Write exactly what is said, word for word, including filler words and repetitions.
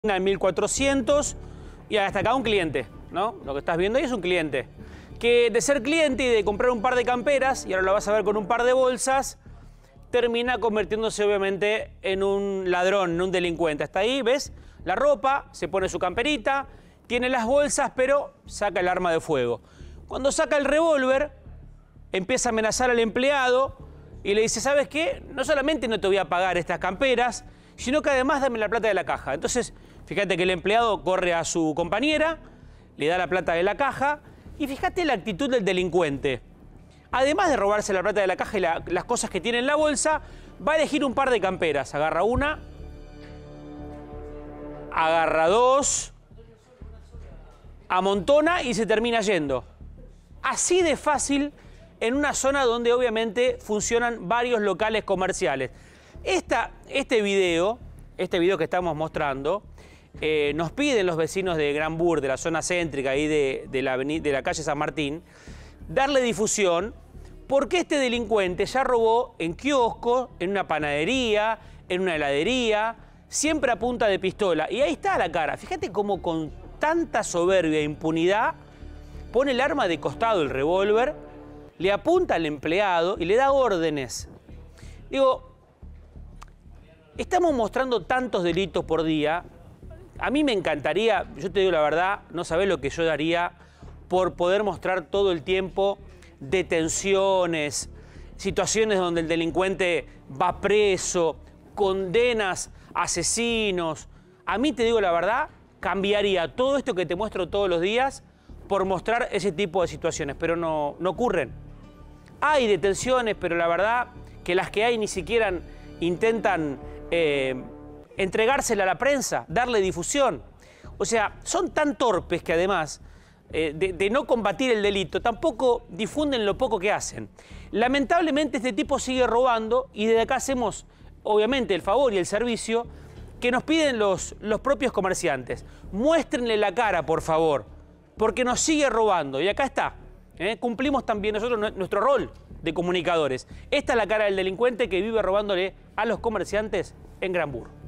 en mil cuatrocientos y hasta acá un cliente, ¿no? Lo que estás viendo ahí es un cliente. Que de ser cliente y de comprar un par de camperas, y ahora lo vas a ver con un par de bolsas, termina convirtiéndose obviamente en un ladrón, en un delincuente. Hasta ahí, ¿ves? La ropa, se pone su camperita, tiene las bolsas, pero saca el arma de fuego. Cuando saca el revólver, empieza a amenazar al empleado y le dice, ¿sabes qué? No solamente no te voy a pagar estas camperas, sino que además dame la plata de la caja. Entonces, fíjate que el empleado corre a su compañera, le da la plata de la caja, y fíjate la actitud del delincuente. Además de robarse la plata de la caja y la, las cosas que tiene en la bolsa, va a elegir un par de camperas. Agarra una, agarra dos, amontona y se termina yendo. Así de fácil en una zona donde obviamente funcionan varios locales comerciales. Esta, este video, este video que estamos mostrando, eh, nos piden los vecinos de Granburg, de la zona céntrica y de, de, la avenida, de la calle San Martín, darle difusión porque este delincuente ya robó en kioscos, en una panadería, en una heladería, siempre a punta de pistola. Y ahí está la cara. Fíjate cómo con tanta soberbia e impunidad pone el arma de costado, el revólver, le apunta al empleado y le da órdenes. Digo, estamos mostrando tantos delitos por día. A mí me encantaría, yo te digo la verdad, no sabés lo que yo daría por poder mostrar todo el tiempo detenciones, situaciones donde el delincuente va preso, condenas a asesinos. A mí, te digo la verdad, cambiaría todo esto que te muestro todos los días por mostrar ese tipo de situaciones, pero no, no ocurren. Hay detenciones, pero la verdad que las que hay ni siquiera intentan eh, entregársela a la prensa, darle difusión. O sea, son tan torpes que además eh, de, de no combatir el delito, tampoco difunden lo poco que hacen. Lamentablemente este tipo sigue robando y desde acá hacemos, obviamente, el favor y el servicio que nos piden los, los propios comerciantes. Muéstrenle la cara, por favor, porque nos sigue robando. Y acá está. ¿eh? Cumplimos también nosotros nuestro rol de comunicadores. Esta es la cara del delincuente que vive robándole a los comerciantes en Granburg.